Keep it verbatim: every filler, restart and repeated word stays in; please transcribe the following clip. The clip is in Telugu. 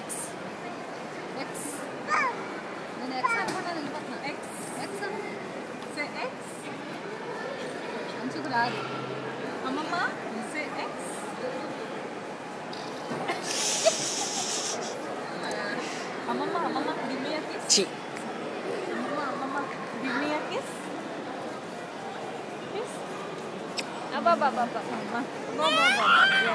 ఎక్స్ ఎక్స్ నేను ఎక్స్ అనుకుంటా వెళ్ళిపోతున్నా. ఎక్స్ ఎక్స్ సే ఎక్స్ మంచిగా రాదు. అమ్మమ్మ సే ఎక్స్. అమ్మమ్మ అమ్మమ్మ గివ్ మీ ఎ కిస్. అమ్మమ్మ అమ్మమ్మ give me a kiss. Kiss. అబ్బా బాబా బాబా.